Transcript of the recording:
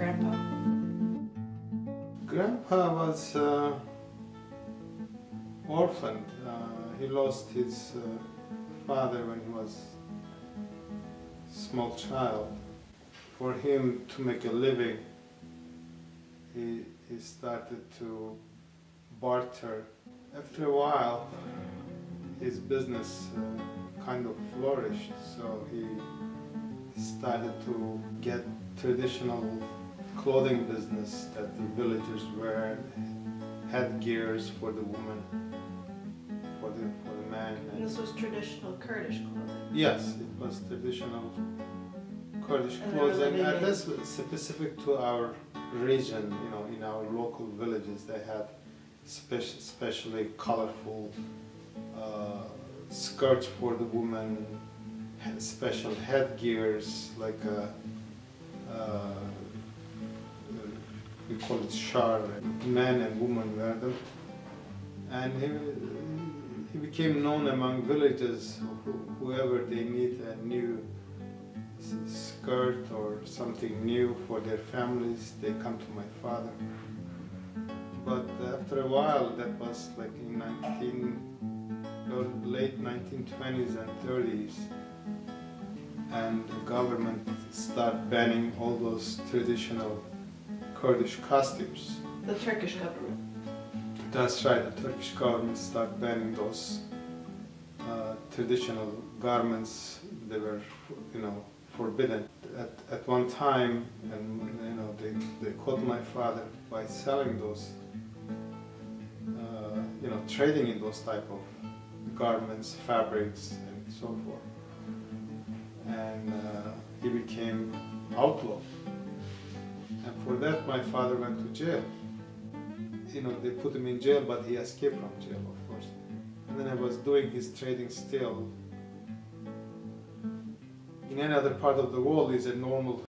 Grandpa? Grandpa was orphaned. He lost his father when he was a small child. For him to make a living, he started to barter. After a while, his business kind of flourished, so he started to get traditional clothing business that the villagers wear, headgears for the woman, for the man. And this was traditional Kurdish clothing? Yes, it was traditional Kurdish And clothing, and that's specific to our region. You know, in our local villages, they had especially colorful skirts for the woman, special headgears like we call it shar. Men and women wear them, and he became known among villagers. Whoever they need a new skirt or something new for their families, they come to my father. But after a while, that was like in late 1920s and 30s, and the government started banning all those traditional Kurdish costumes. The Turkish government? That's right, the Turkish government started banning those traditional garments. They were, forbidden. At one time, and they caught my father by selling those, trading in those type of garments, fabrics, and so forth. And he became outlaw. And for that, my father went to jail. They put him in jail, but he escaped from jail, of course. And then I was doing his trading still. In any other part of the world, is a normal